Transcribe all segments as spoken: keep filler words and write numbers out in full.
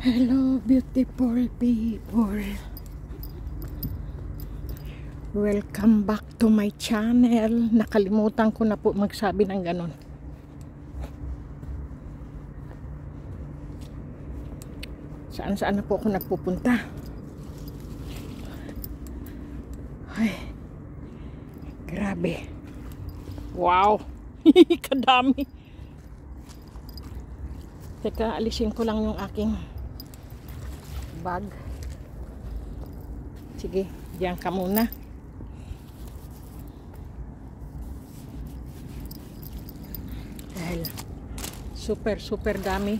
Hello beautiful people, welcome back to my channel. Nakalimutan ko na po magsabi ng ganon. Saan saan na po ako nagpupunta. Ay, grabe, wow. Kadami. Teka, alisin ko lang yung aking bag. Sige, diyan ka muna. Dahil super super dami.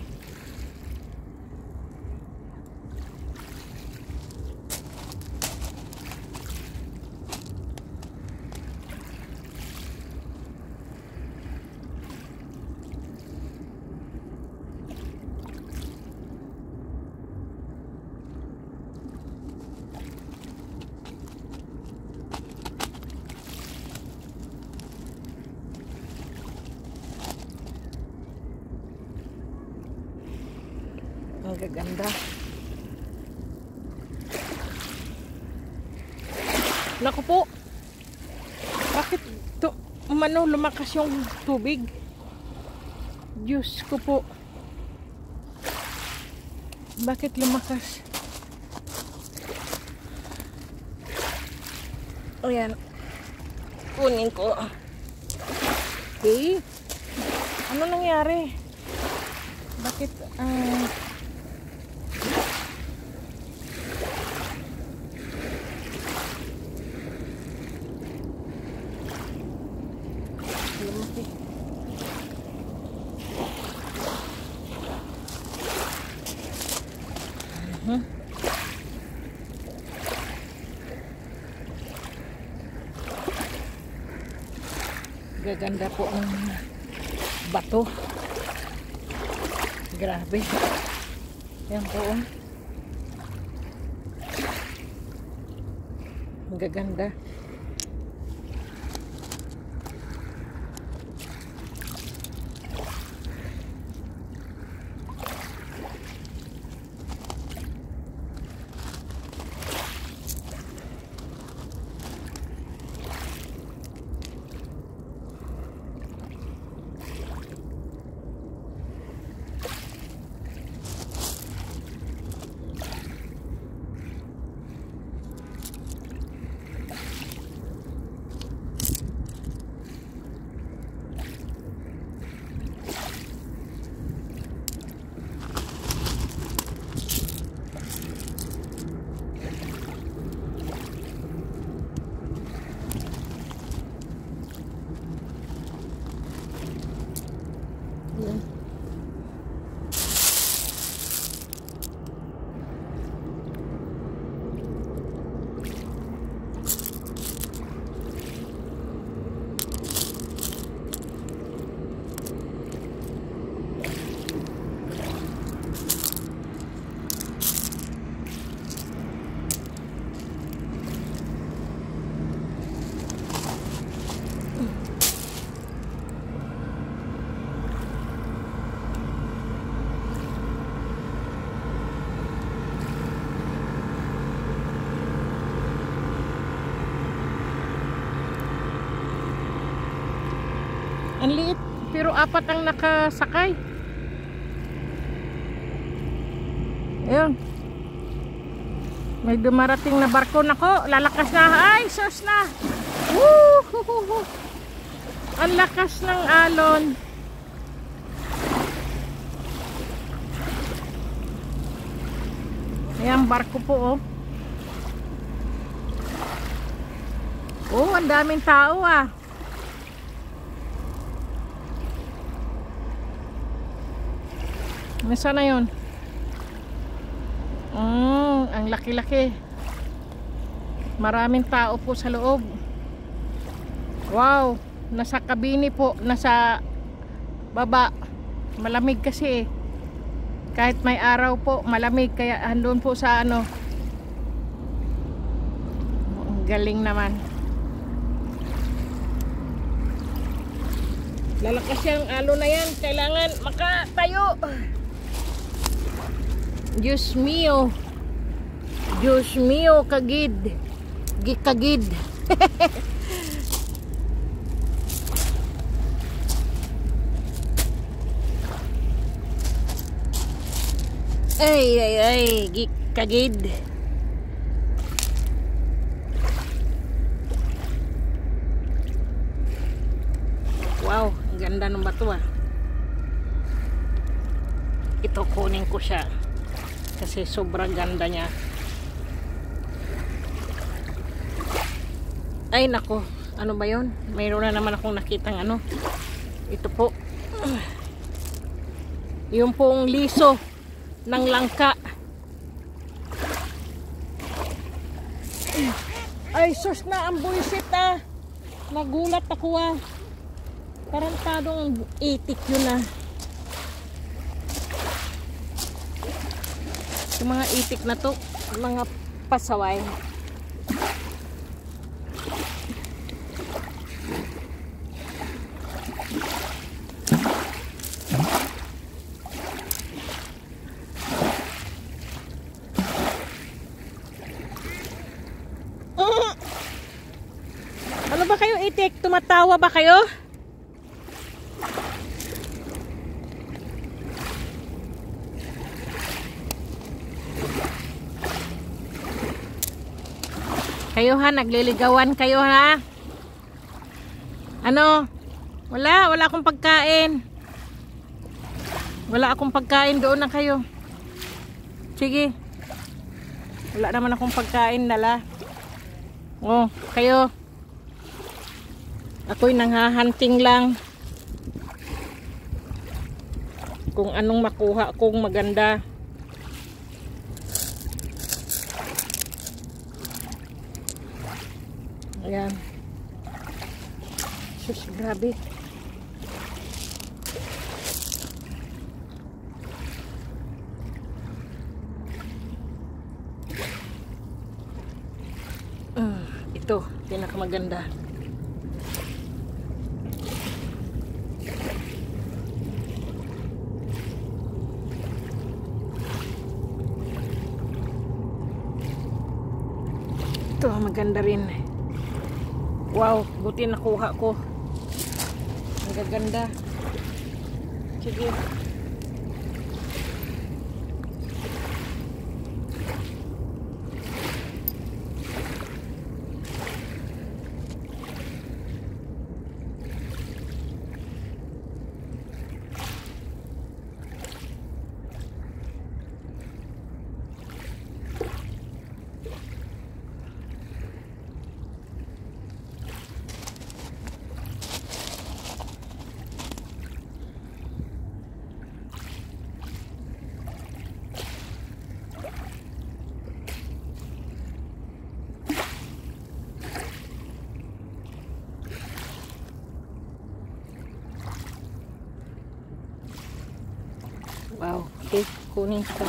Ang gaganda. Naku po, bakit to, umano lumakas yung tubig? Diyos ko po, bakit lumakas? Ayan, kunin ko. Okay, ano nangyari? Bakit uh, lumaki? Uh-huh. Gaganda po ang bato. Grabe. Yan po. Ang gaganda. Ang liit, pero apat ang nakasakay. Ayun. May dumarating na barko. Nako, lalakas na. Ay, sus na. Woo! Ang lakas ng alon. Ayan, barko po, oh. Oh, ang daming tao, ah. Nasaan na yun? Mm, ang laki-laki. Maraming tao po sa loob. Wow, nasa kabini po, nasa baba. Malamig kasi eh. Kahit may araw po, malamig. Kaya andun po sa ano. Ang galing naman. Lalakas yung alo na yan. Kailangan makatayo. Diyos mio. Diyos mio kagid. Gikagid. Ay, ay, ay. Gikagid. Wow, ang ganda ng bato ah. Ito kunin ko siya kasi sobrang ganda niya. Ay nako, ano ba yun? Mayroon na naman akong nakitang ano. Ito po yung pong liso ng langka. Ay sus na ang buisit ah. Nagulat ako ah. Tarantadong itik yun ah. Yung mga itik na to, mga pasaway. Uh, ano ba kayo itik? Tumatawa ba kayo? Kayo ha, nagliligawan kayo ha. Ano? Wala, wala akong pagkain. Wala akong pagkain, doon na kayo. Sige. Wala naman akong pagkain, dala. Oh, kayo. Ako'y nanghahanting lang. Kung anong makuha kong maganda. Ayan. Sus, grabe. Uh, ito, pinakamaganda. Ito, maganda rin. Wow, buti nakuha ko. Ang gaganda. Sige. Wow, okay, kunin ko.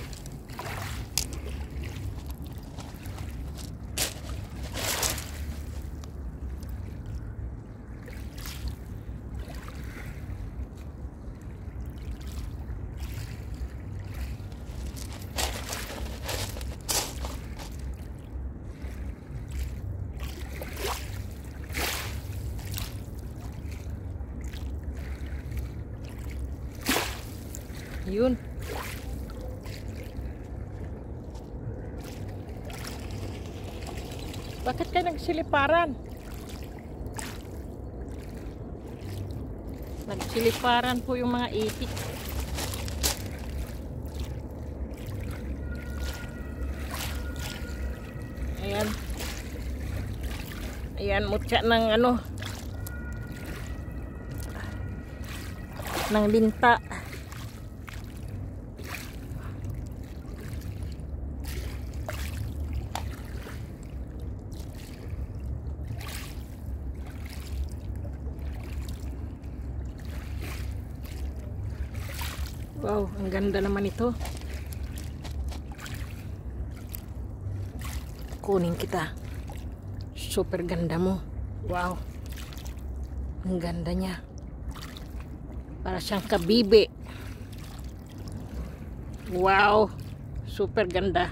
Yun. Bakit ka nagsiliparan? Nagsiliparan po yung mga itik. Ayan. Ayan, mutya ng ano, ng linta. Wow, ang ganda naman ito. Kunin kita. Super ganda mo. Wow. Ang ganda niya. Para siyang kabibe. Wow. Super ganda.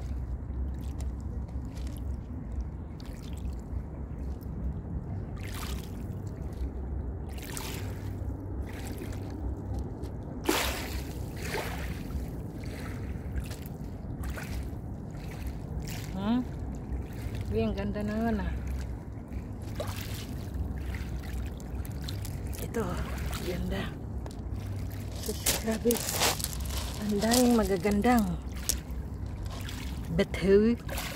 Hmm? Ang ganda naman ah. Ito, ganda. Sus, grabe. Ang daming magagandang batu.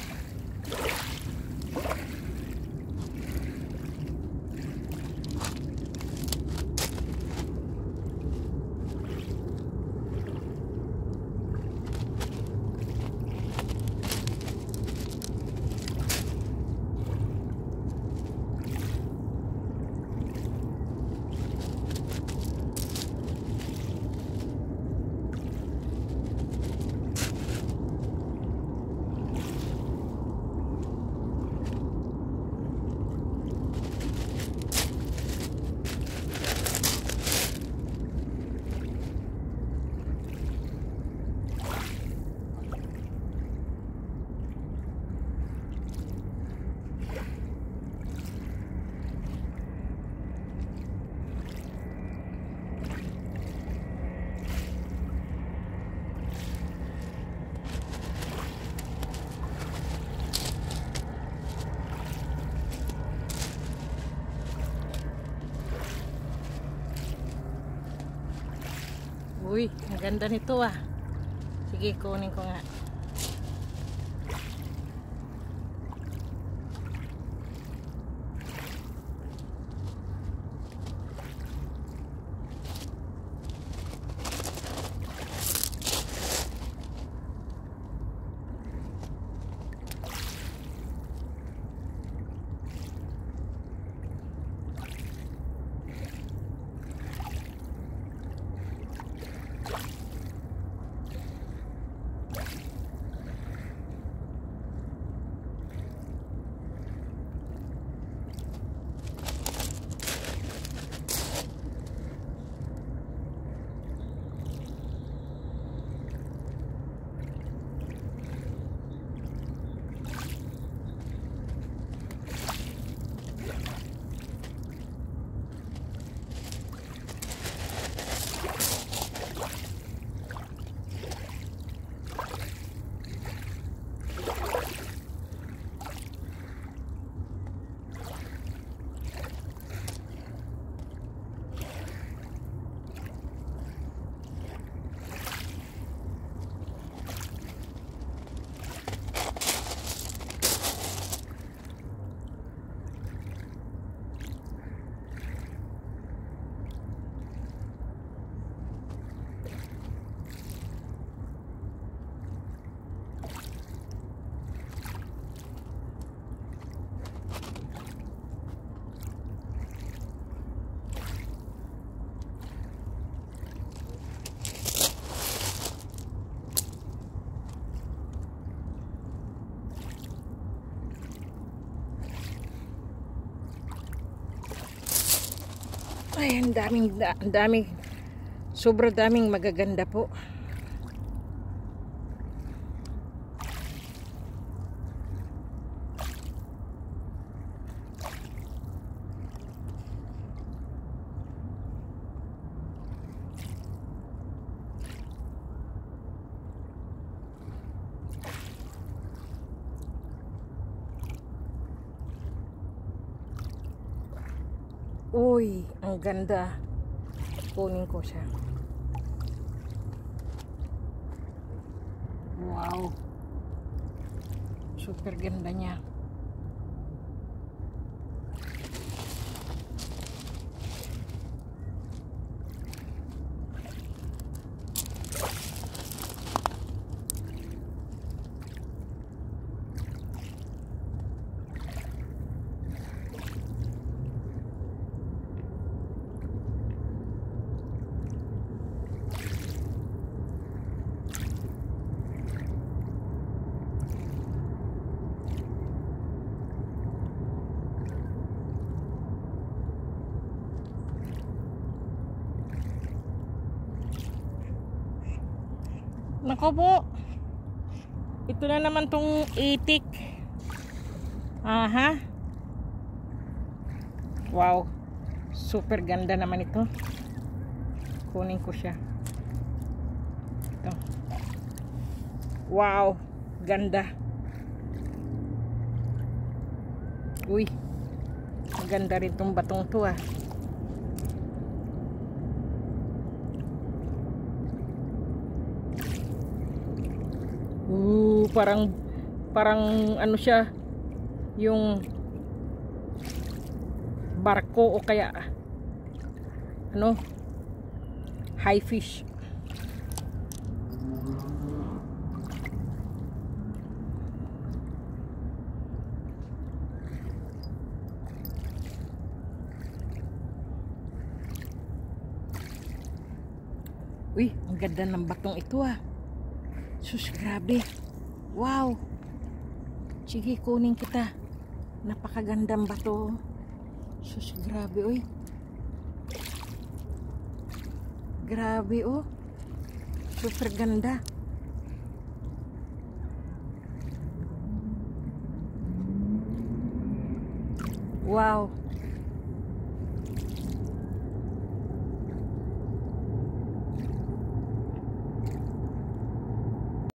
Uy, ang ganda nito ah. Sige, kunin ko nga. Ay, ang daming, ang daming, sobra daming magaganda po. Uy, ang ganda. Kunin ko siya. Wow. Super ganda niya. Nako po. Ito na naman tong itik. Aha. Wow. Super ganda naman ito. Kunin ko siya. Ito. Wow. Ganda. Uy. Maganda rin tong batong to ah. Uh, parang parang ano siya, yung barko o kaya ano, high fish. Uy, ang ganda ng batong ito ah. Sus, grabe. Wow. Sige, kunin kita. Napakagandang bato. Sus, grabe, uy. Grabe, oh. Super ganda. Wow.